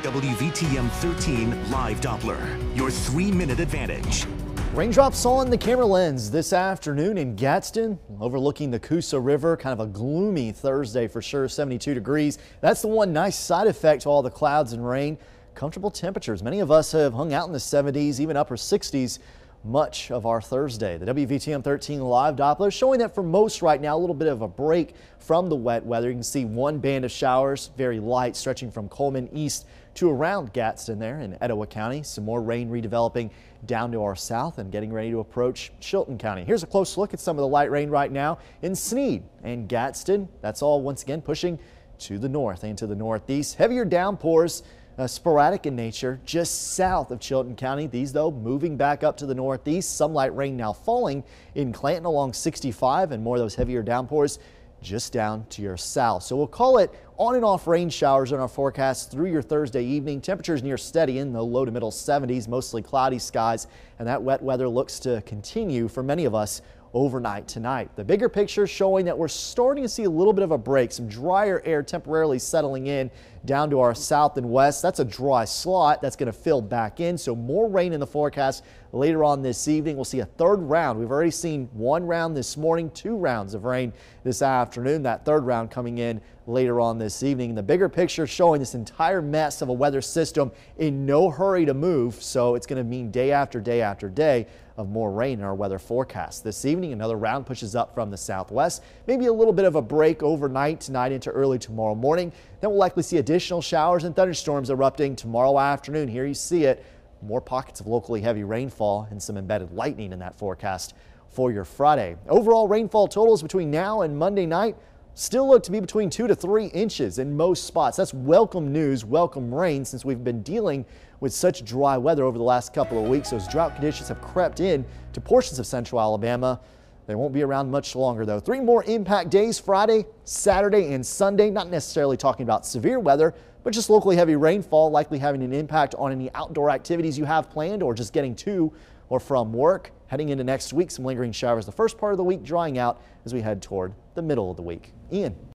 WVTM 13 Live Doppler, your 3-minute advantage. Raindrops on the camera lens this afternoon in Gadsden, overlooking the Coosa River. Kind of a gloomy Thursday for sure, 72 degrees. That's the one nice side effect to all the clouds and rain. Comfortable temperatures. Many of us have hung out in the 70s, even upper 60s. Much of our Thursday. The WVTM 13 Live Doppler showing that for most right now, a little bit of a break from the wet weather. You can see one band of showers, very light, stretching from Coleman east to around Gadsden there in Etowah County. Some more rain redeveloping down to our south and getting ready to approach Chilton County. Here's a close look at some of the light rain right now in Snead and Gadsden. That's all once again pushing to the north and to the northeast. Heavier downpours. Sporadic in nature just south of Chilton County. These though moving back up to the northeast. Some light rain now falling in Clanton along 65 and more of those heavier downpours just down to your south. So we'll call it on and off rain showers in our forecast through your Thursday evening. Temperatures near steady in the low to middle 70s, mostly cloudy skies, and that wet weather looks to continue for many of us overnight tonight. The bigger picture showing that we're starting to see a little bit of a break, some drier air temporarily settling in down to our south and west. That's a dry slot that's going to fill back in, so more rain in the forecast later on this evening. We'll see a third round. We've already seen one round this morning, 2 rounds of rain this afternoon. That third round coming in later on this evening. The bigger picture showing this entire mess of a weather system in no hurry to move, so it's going to mean day after day after day of more rain in our weather forecast. This evening, another round pushes up from the southwest. Maybe a little bit of a break overnight tonight into early tomorrow morning. Then we'll likely see additional showers and thunderstorms erupting tomorrow afternoon. Here you see it. More pockets of locally heavy rainfall and some embedded lightning in that forecast for your Friday. Overall rainfall totals between now and Monday night still look to be between 2 to 3 inches in most spots. That's welcome news, welcome rain, since we've been dealing with such dry weather over the last couple of weeks. Those drought conditions have crept in to portions of central Alabama. They won't be around much longer though. 3 more impact days, Friday, Saturday, and Sunday. Not necessarily talking about severe weather, but just locally heavy rainfall, likely having an impact on any outdoor activities you have planned or just getting to or from work. Heading into next week, some lingering showers the first part of the week, drying out as we head toward the middle of the week. Ian.